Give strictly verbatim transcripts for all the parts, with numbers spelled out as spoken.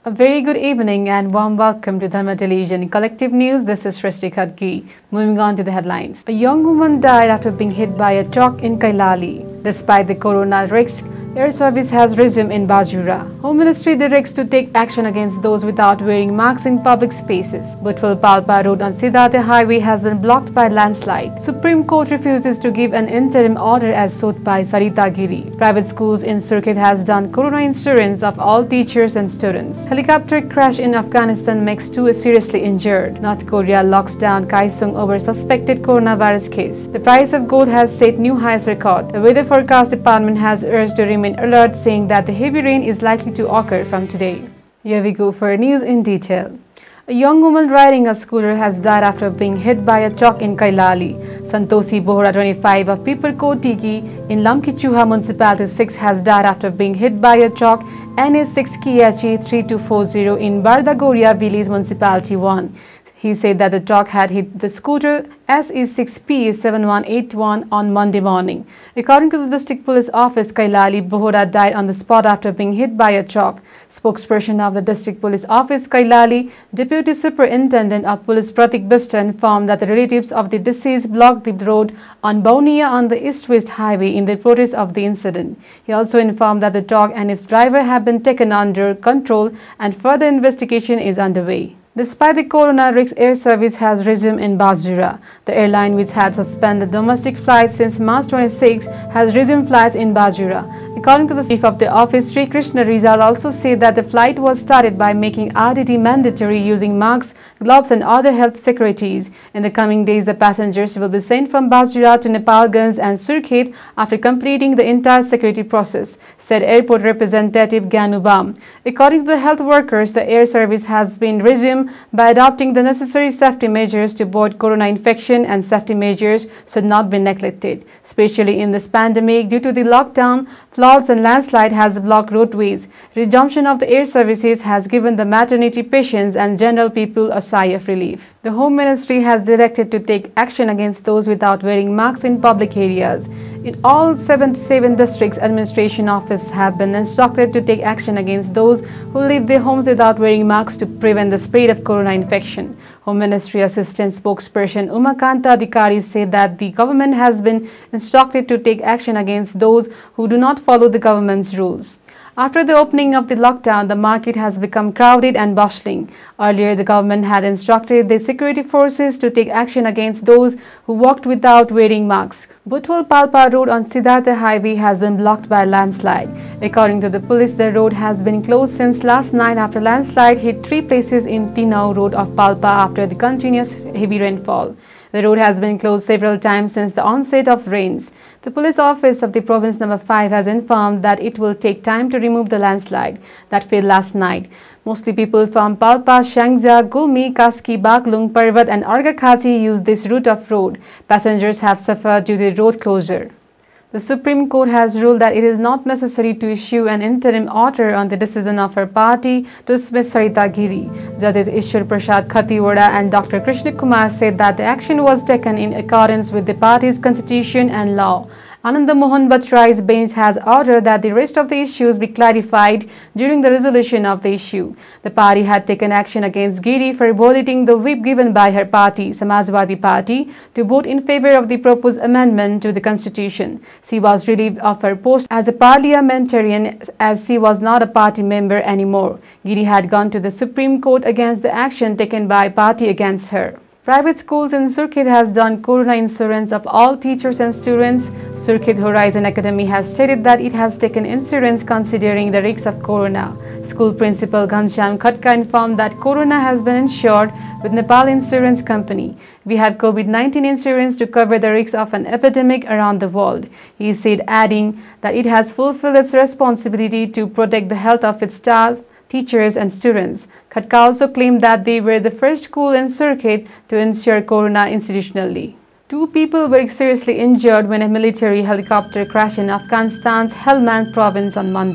A very good evening and warm welcome to Dharma Television Collective News. This is Shrishti Khadki. Moving on to the headlines. A young woman died after being hit by a truck in Kailali. Despite the corona risk, air service has resumed in Bajura. Home Ministry directs to take action against those without wearing masks in public spaces. Butwal Palpa Road on Siddhartha Highway has been blocked by landslide. Supreme Court refuses to give an interim order as sought by Sarita Giri. Private schools in Surkhet has done corona insurance of all teachers and students. Helicopter crash in Afghanistan makes two seriously injured. North Korea locks down Kaesong over suspected coronavirus case. The price of gold has set new highest record. The weather forecast department has urged to remain alert, saying that the heavy rain is likely to occur from today. Here we go for news in detail. A young woman riding a scooter has died after being hit by a truck in Kailali. Santosi Bohra, twenty-five, of Piperko Tiki in Lamkichuha Municipality six has died after being hit by a truck N A six K H E three two four zero in Bardagoria Village Municipality one. He said that the truck had hit the scooter S E six P seven one eight one on Monday morning. According to the District Police Office, Kailali Bohra died on the spot after being hit by a truck. Spokesperson of the District Police Office, Kailali, Deputy Superintendent of Police Pratik Bista, informed that the relatives of the deceased blocked the road on Baunia on the East-West Highway in the protest of the incident. He also informed that the truck and its driver have been taken under control and further investigation is underway. Despite the corona risk, air service has resumed in Bajura. The airline, which had suspended domestic flights since March twenty-sixth, has resumed flights in Bajura. According to the chief of the office, Sri Krishna Rizal, also said that the flight was started by making R D T mandatory using masks, gloves and other health securities. In the coming days, the passengers will be sent from Bajura to Nepalganj and Surkhet after completing the entire security process, said airport representative Gyanu Bam. According to the health workers, the air service has been resumed by adopting the necessary safety measures to avoid corona infection, and safety measures should not be neglected, especially in this pandemic. Due to the lockdown, floods and landslide has blocked roadways. Resumption of the air services has given the maternity patients and general people a sigh of relief. The Home Ministry has directed to take action against those without wearing masks in public areas. In all seventy-seven districts, administration offices have been instructed to take action against those who leave their homes without wearing masks to prevent the spread of corona infection. Home Ministry Assistant Spokesperson Umakanta Adhikari said that the government has been instructed to take action against those who do not follow the government's rules. After the opening of the lockdown, the market has become crowded and bustling. Earlier, the government had instructed the security forces to take action against those who walked without wearing masks. Butwal Palpa Road on Siddhartha Highway has been blocked by a landslide. According to the police, the road has been closed since last night after landslide hit three places in Tinau Road of Palpa after the continuous heavy rainfall. The road has been closed several times since the onset of rains. The police office of the province number five has informed that it will take time to remove the landslide that fell last night. Mostly people from Palpa, Shangja, Gulmi, Kaski, Baklung, Parvat and Argakhaji use this route of road. Passengers have suffered due to the road closure. The Supreme Court has ruled that it is not necessary to issue an interim order on the decision of her party to dismiss Sarita Giri. Judges Ishwar Prasad Khatiwada and Doctor Krishna Kumar said that the action was taken in accordance with the party's constitution and law. Ananda Mohan Bhatrai's bench has ordered that the rest of the issues be clarified during the resolution of the issue. The party had taken action against Giri for violating the whip given by her party, Samajwadi Party, to vote in favor of the proposed amendment to the constitution. She was relieved of her post as a parliamentarian as she was not a party member anymore. Giri had gone to the Supreme Court against the action taken by party against her. Private schools in Surkhet has done corona insurance of all teachers and students. Surkhet Horizon Academy has stated that it has taken insurance considering the risks of corona. School principal Ghanshyam Khatka informed that corona has been insured with Nepal Insurance Company. We have COVID nineteen insurance to cover the risks of an epidemic around the world, he said, adding that it has fulfilled its responsibility to protect the health of its staff, teachers and students. Khatka also claimed that they were the first school in Surkhet to ensure corona institutionally. Two people were seriously injured when a military helicopter crashed in Afghanistan's Helmand province on Monday.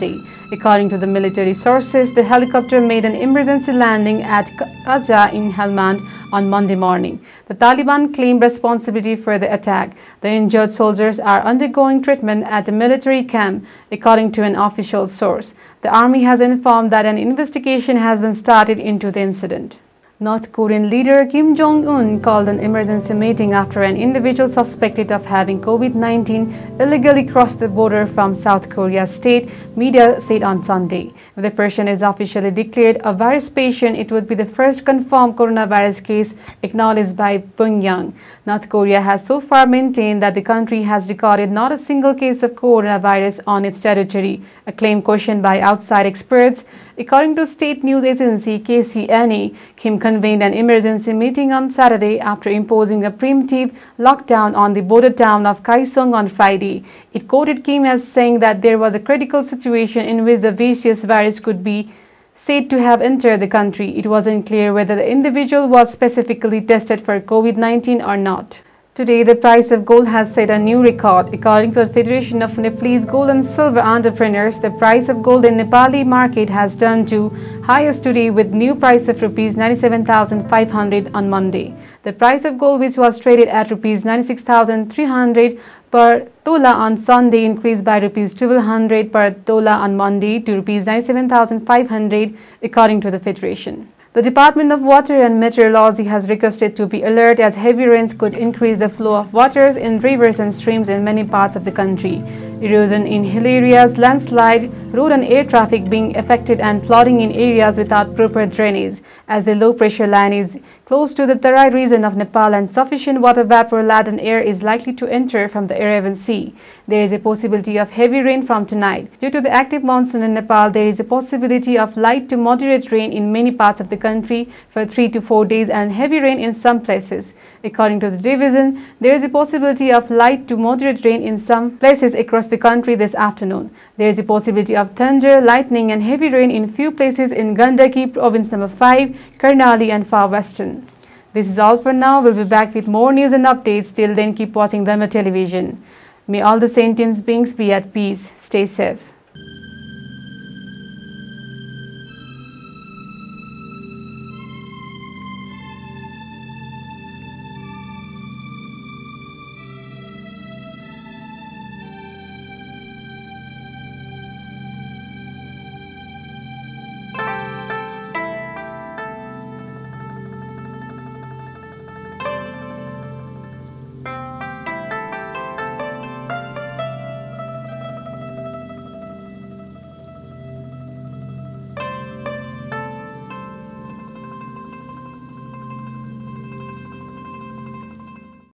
According to the military sources, the helicopter made an emergency landing at Qaja in Helmand on Monday morning. The Taliban claimed responsibility for the attack. The injured soldiers are undergoing treatment at a military camp, according to an official source. The army has informed that an investigation has been started into the incident. North Korean leader Kim Jong-un called an emergency meeting after an individual suspected of having COVID nineteen illegally crossed the border from South Korea, state media said on Sunday. If the person is officially declared a virus patient, it would be the first confirmed coronavirus case acknowledged by Pyongyang. North Korea has so far maintained that the country has recorded not a single case of coronavirus on its territory, a claim questioned by outside experts. According to state news agency K C N A, Kim convened an emergency meeting on Saturday after imposing a preemptive lockdown on the border town of Kaesong on Friday. It quoted Kim as saying that there was a critical situation in which the vicious virus could be said to have entered the country. It wasn't clear whether the individual was specifically tested for COVID nineteen or not. Today, the price of gold has set a new record. According to the Federation of Nepalese Gold and Silver Entrepreneurs, the price of gold in Nepali market has turned to highest today with new price of rupees ninety-seven thousand five hundred on Monday. The price of gold, which was traded at rupees ninety-six thousand three hundred per tola on Sunday, increased by rupees twelve hundred per tola on Monday to rupees ninety-seven thousand five hundred, according to the Federation. The Department of Water and Meteorology has requested to be alert as heavy rains could increase the flow of waters in rivers and streams in many parts of the country. Erosion in hill areas, landslide, road and air traffic being affected, and flooding in areas without proper drainage, as the low pressure line is close to the Tarai region of Nepal and sufficient water vapor laden air is likely to enter from the Arabian Sea. There is a possibility of heavy rain from tonight. Due to the active monsoon in Nepal, there is a possibility of light to moderate rain in many parts of the country for three to four days and heavy rain in some places. According to the division, there is a possibility of light to moderate rain in some places across the country this afternoon. There is a possibility of thunder, lightning and heavy rain in few places in Gandaki, province number five, Karnali and far western. This is all for now. We'll be back with more news and updates. Till then, keep watching Dharma Television. May all the sentient beings be at peace. Stay safe.